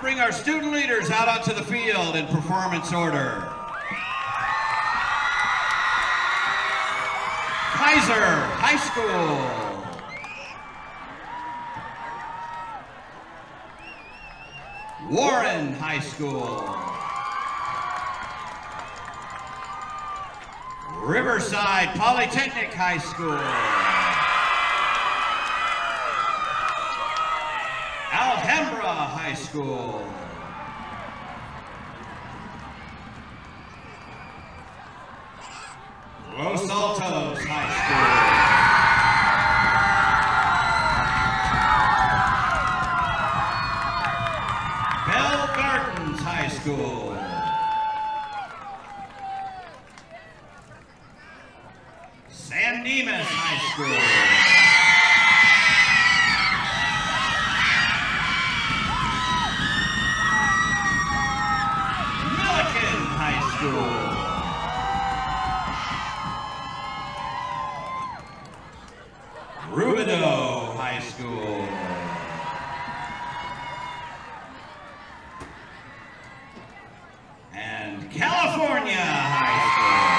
bring our student leaders out onto the field in performance order. Kaiser High School. Warren High School. Riverside Polytechnic High School. Alhambra High School. Los Altos High School. Bell Gardens High School. San Dimas High School. Milliken High School. Rubidoux High School. And California High School.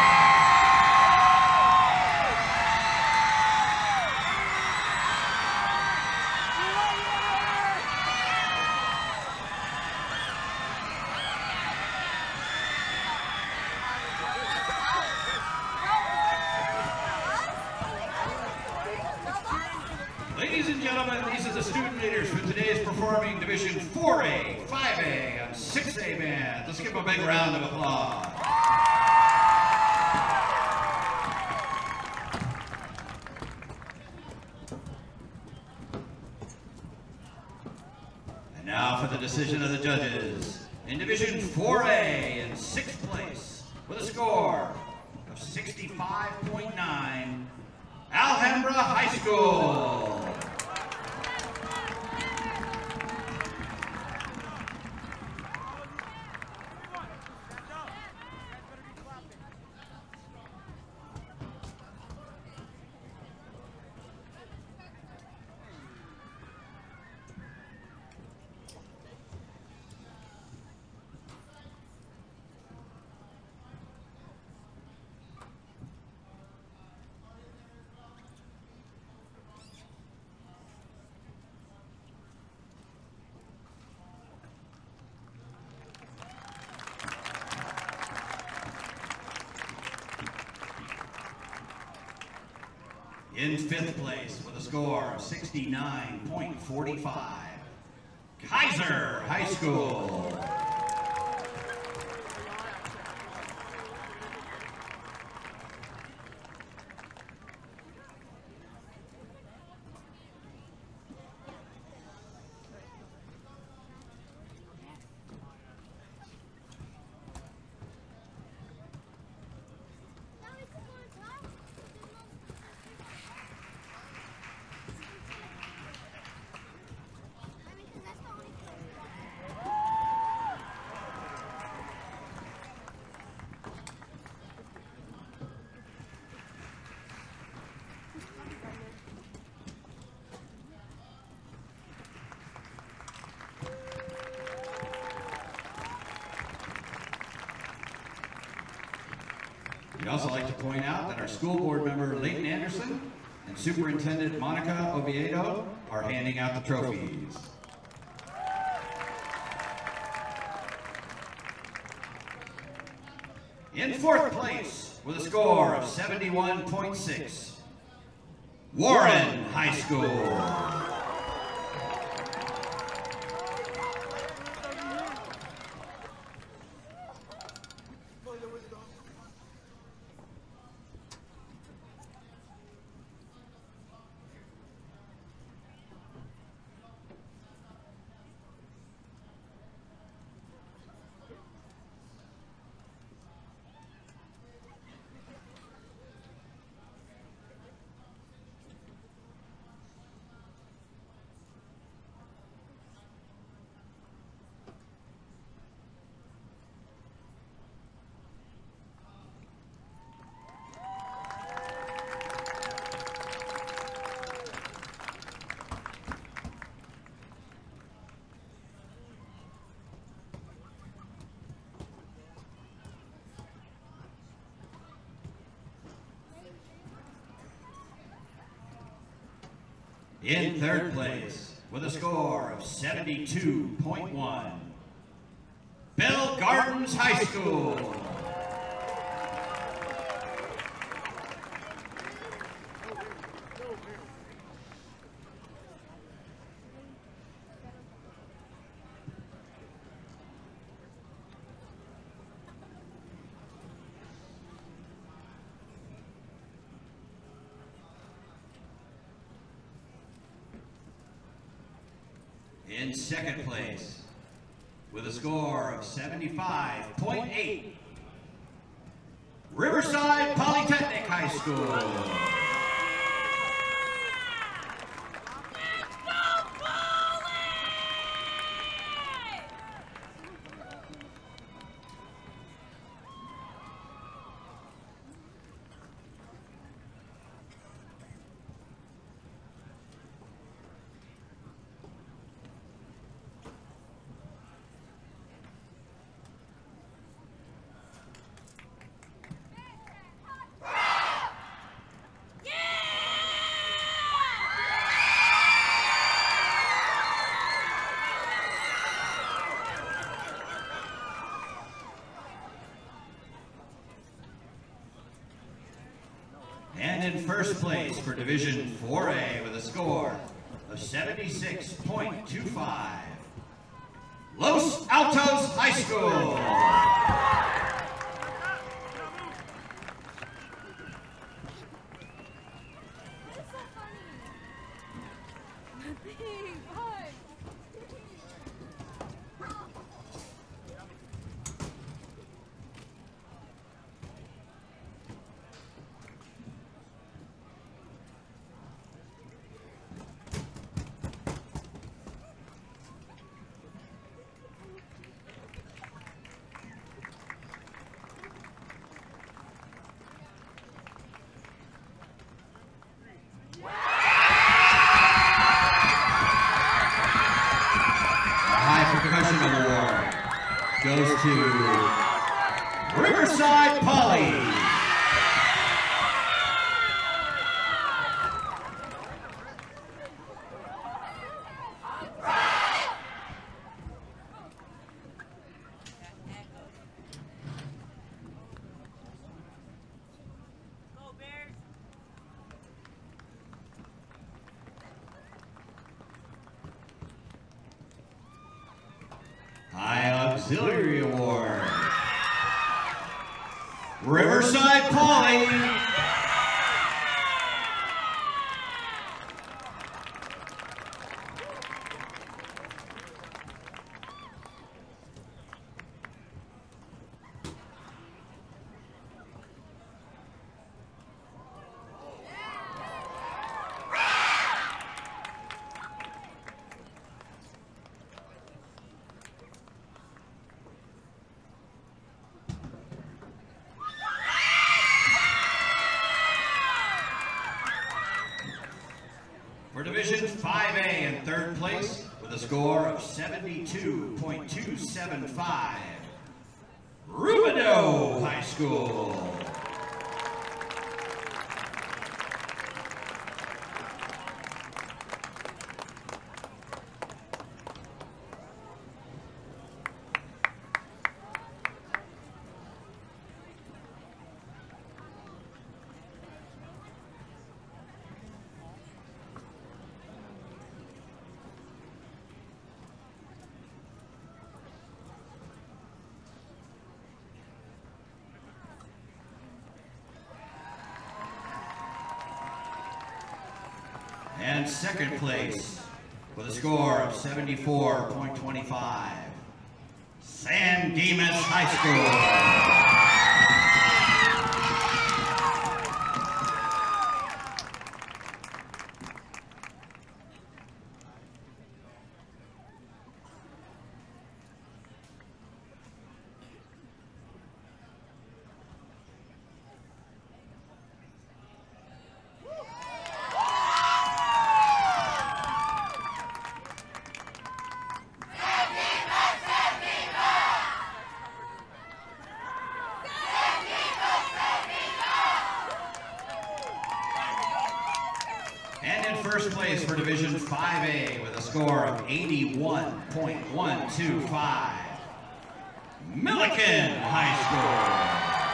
Ladies and gentlemen, these are the student leaders for today's performing Division 4A, 5A, and 6A bands. Let's give them a big round of applause. And now for the decision of the judges. In Division 4A, in 6th place, with a score of 65.9, Alhambra High School. In 5th place with a score of 69.45, Kaiser High School. We'd also like to point out that our school board member Leighton Anderson and Superintendent Monica Oviedo are handing out the trophies. In 4th place with a score of 71.6, Warren High School. In third place, with a score of 72.1, Bell Gardens High School. In second place, with a score of 75.8, Riverside Polytechnic High School. And in first place for Division 4A with a score of 76.25, Los Altos High School. Percussion Award goes to Riverside Poly. Auxilary Award, Riverside Poly. For Division 5A in third place with a score of 72.275, Rubidoux High School. And second place with a score of 74.25, San Dimas High School. first place for Division 5A with a score of 81.125, Milliken High School.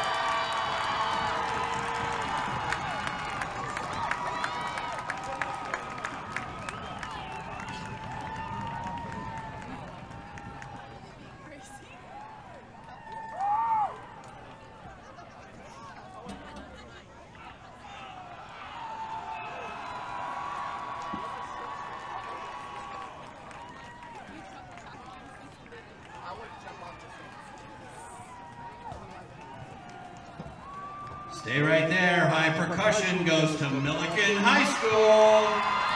Stay right there. High percussion goes to Milliken High School.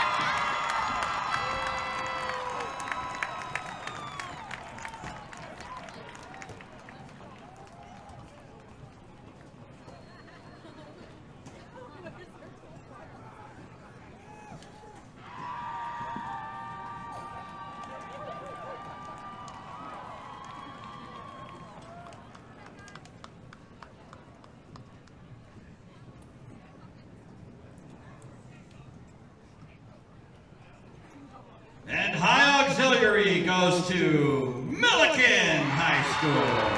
And High Auxilary goes to Milliken High School.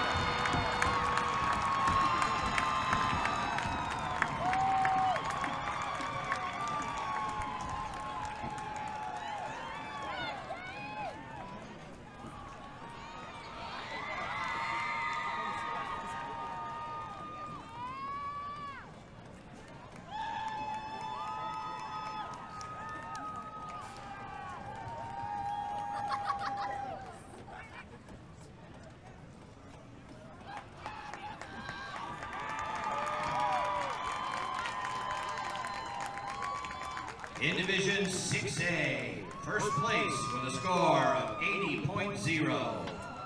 In Division 6A, first place with a score of 80.0.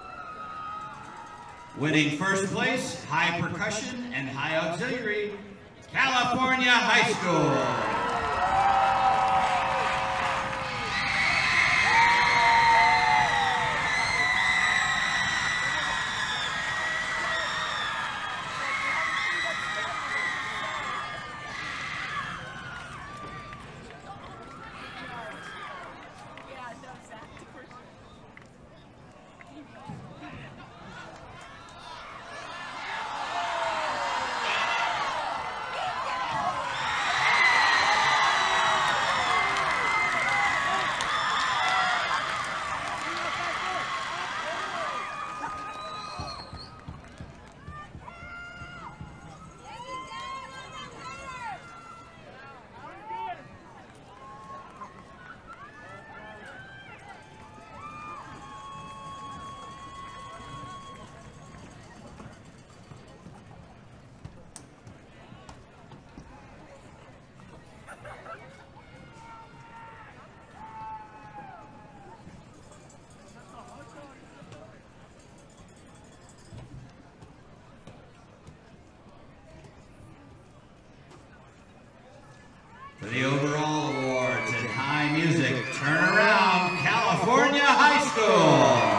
Winning first place, High Percussion and High Auxiliary, California High School. For the overall awards in high music, turn around, California High School.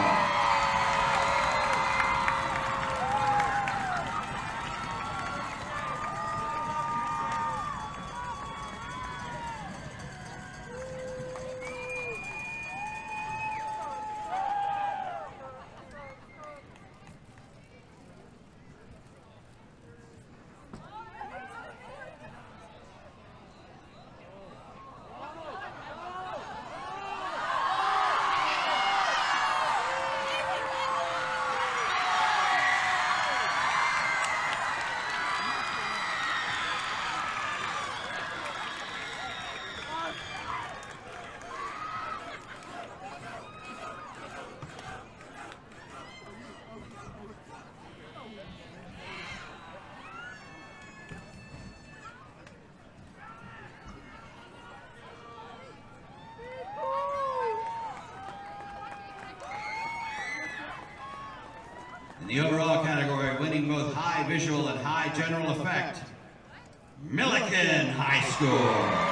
In the overall category, winning both high visual and high general effect, Milliken High School.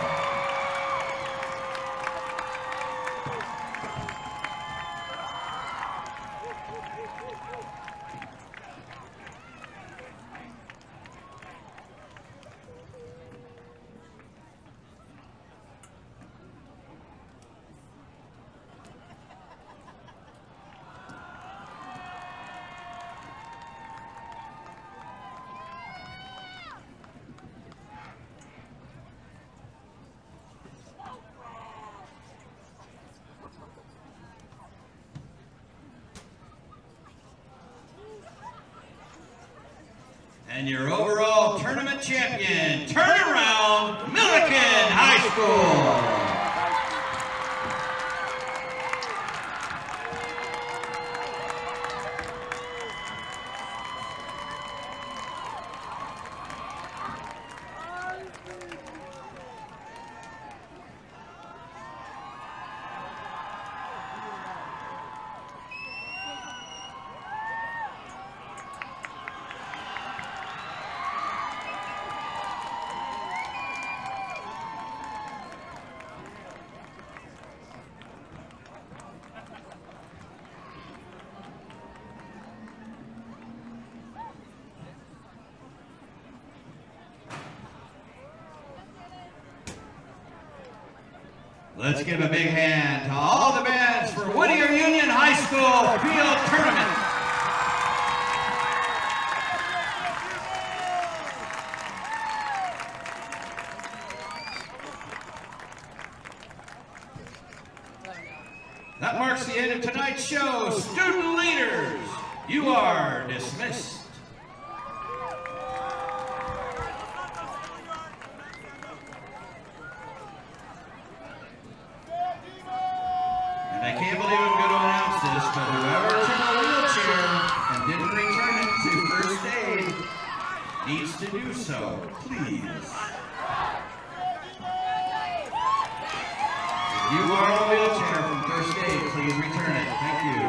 And your overall tournament champion, Turnaround Milliken High School. Let's give a big hand to all the bands for Whittier Union High School Field Tournament. That marks the end of tonight's show. Student leaders, you are dismissed. I can't believe I'm going to announce this, but whoever took a wheelchair and didn't return it to first aid needs to do so, please. If you borrow a wheelchair from first aid, please return it. Thank you.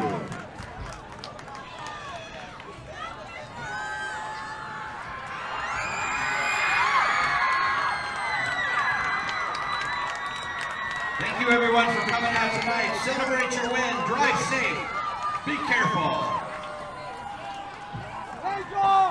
Thank you everyone for coming out tonight. Celebrate your win. Drive safe. Be careful. Hey, go!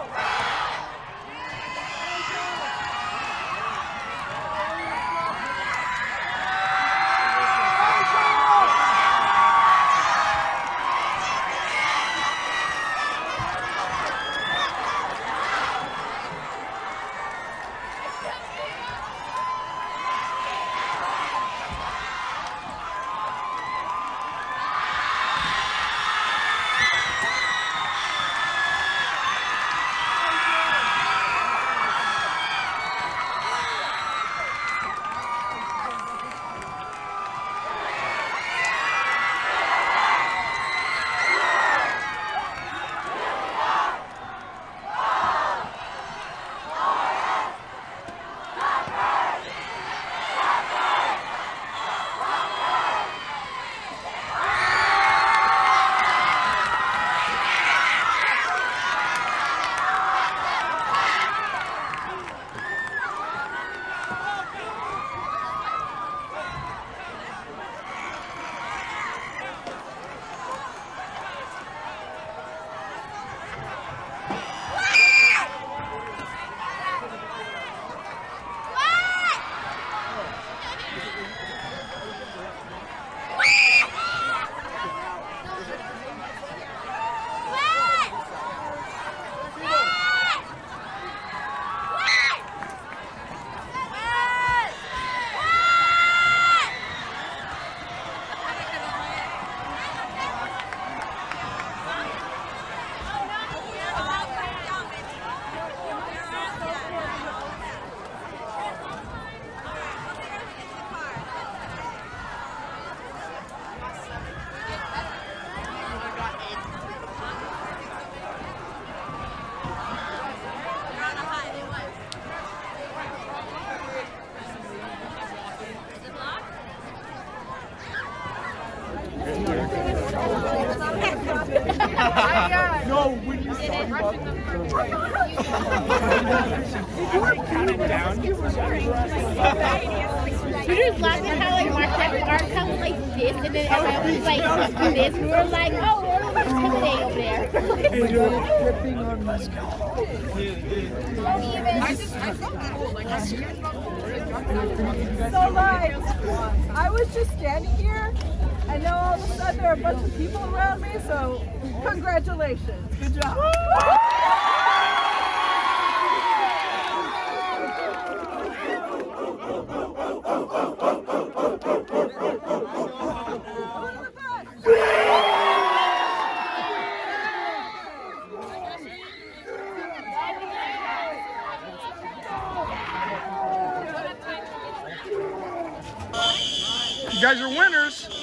No, when you saw you were counting down. You were just laughing how like Mark are kind of like this, and then everyone was like this. We were like, oh, we're intimidating over there. Tripping on my So like, I was just standing here, and now all of a sudden there are a bunch of people around me, so congratulations. Good job. You guys are winners.